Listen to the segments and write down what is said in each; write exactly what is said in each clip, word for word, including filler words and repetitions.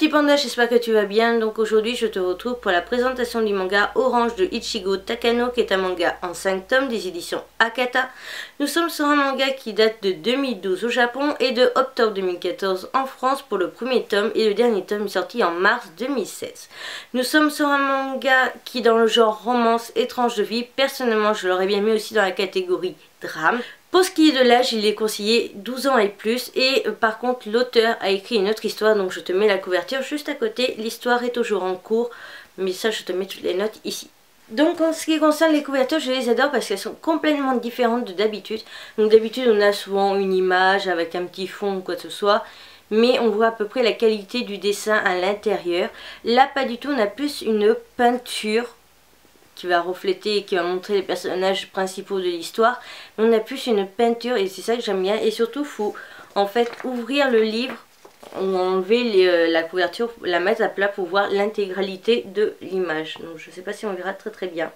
panda, j'espère que tu vas bien. Donc aujourd'hui je te retrouve pour la présentation du manga Orange de Ichigo Takano, qui est un manga en cinq tomes des éditions Akata. Nous sommes sur un manga qui date de deux mille douze au Japon et de octobre deux mille quatorze en France pour le premier tome, et le dernier tome est sorti en mars deux mille seize. Nous sommes sur un manga qui, dans le genre romance étrange de vie, personnellement je l'aurais bien mis aussi dans la catégorie drame. Pour ce qui est de l'âge, il est conseillé douze ans et plus, et euh, par contre l'auteur a écrit une autre histoire, donc je te mets la couverture juste à côté. L'histoire est toujours en cours, mais ça je te mets toutes les notes ici. Donc en ce qui concerne les couvertures, je les adore parce qu'elles sont complètement différentes de d'habitude. Donc d'habitude on a souvent une image avec un petit fond ou quoi que ce soit, mais on voit à peu près la qualité du dessin à l'intérieur. Là pas du tout, on a plus une peinture qui va refléter et qui va montrer les personnages principaux de l'histoire. On a plus une peinture et c'est ça que j'aime bien. Et surtout, il faut en fait ouvrir le livre ou enlever les, euh, la couverture, la mettre à plat pour voir l'intégralité de l'image. Donc je sais pas si on verra très très bien.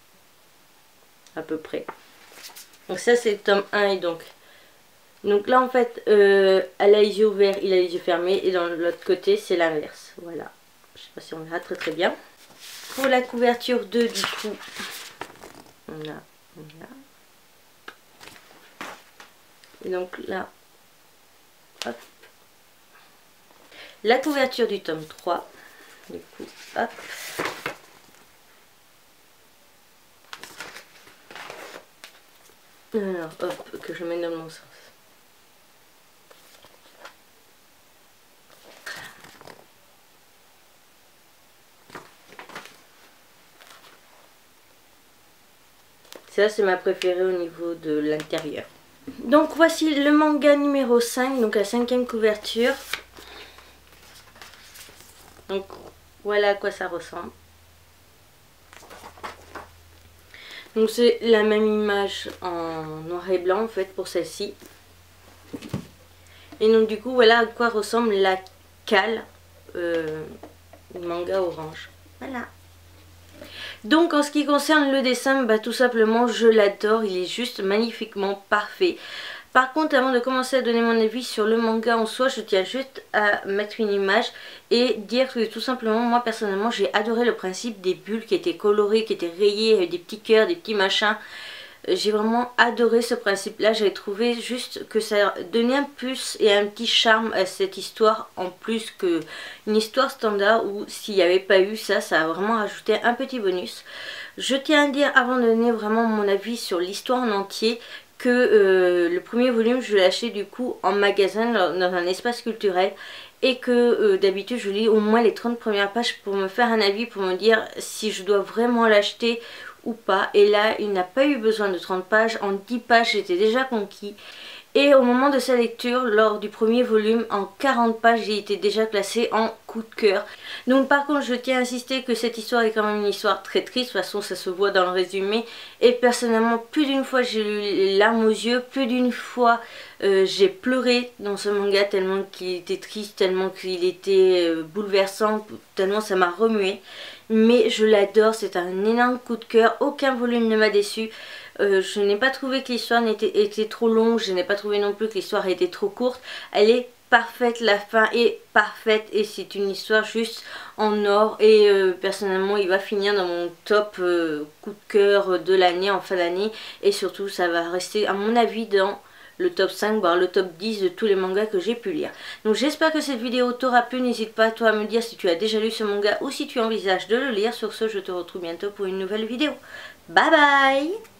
À peu près. Donc ça c'est le tome un, et donc... Donc là en fait, euh, elle a les yeux ouverts, il a les yeux fermés, et dans l'autre côté c'est l'inverse. Voilà. Je sais pas si on verra très très bien. Pour la couverture deux, du coup, on a, on a. Et donc là, hop. La couverture du tome trois, du coup, hop. Alors, hop, que je mets dans mon sens. Ça c'est ma préférée au niveau de l'intérieur. Donc voici le manga numéro cinq, donc la cinquième couverture. Donc voilà à quoi ça ressemble. Donc c'est la même image en noir et blanc en fait pour celle-ci. Et donc du coup voilà à quoi ressemble la cale euh, du manga Orange. Voilà. Donc en ce qui concerne le dessin, bah, tout simplement je l'adore, il est juste magnifiquement parfait. Par contre, avant de commencer à donner mon avis sur le manga en soi, je tiens juste à mettre une image et dire que tout simplement, moi personnellement, j'ai adoré le principe des bulles qui étaient colorées, qui étaient rayées, avec des petits cœurs, des petits machins. J'ai vraiment adoré ce principe-là. J'ai trouvé juste que ça donnait un plus et un petit charme à cette histoire, en plus que une histoire standard où s'il n'y avait pas eu ça, ça a vraiment rajouté un petit bonus. Je tiens à dire, avant de donner vraiment mon avis sur l'histoire en entier, que euh, le premier volume je l'ai acheté du coup en magasin dans un espace culturel, et que euh, d'habitude je lis au moins les trente premières pages pour me faire un avis, pour me dire si je dois vraiment l'acheter ou pas. Et là il n'a pas eu besoin de trente pages, en dix pages j'étais déjà conquis. Et au moment de sa lecture, lors du premier volume, en quarante pages, j'ai été déjà classée en coup de cœur. Donc par contre, je tiens à insister que cette histoire est quand même une histoire très triste. De toute façon, ça se voit dans le résumé. Et personnellement, plus d'une fois, j'ai eu les larmes aux yeux. Plus d'une fois, euh, j'ai pleuré dans ce manga tellement qu'il était triste, tellement qu'il était euh, bouleversant, tellement ça m'a remué. Mais je l'adore, c'est un énorme coup de cœur. Aucun volume ne m'a déçu. Euh, je n'ai pas trouvé que l'histoire était, était trop longue, je n'ai pas trouvé non plus que l'histoire était trop courte. Elle est parfaite, la fin est parfaite et c'est une histoire juste en or. Et euh, personnellement il va finir dans mon top euh, coup de cœur de l'année, en fin d'année. Et surtout ça va rester à mon avis dans le top cinq, voire le top dix de tous les mangas que j'ai pu lire. Donc j'espère que cette vidéo t'aura plu. N'hésite pas toi à me dire si tu as déjà lu ce manga ou si tu envisages de le lire. Sur ce, je te retrouve bientôt pour une nouvelle vidéo. Bye bye!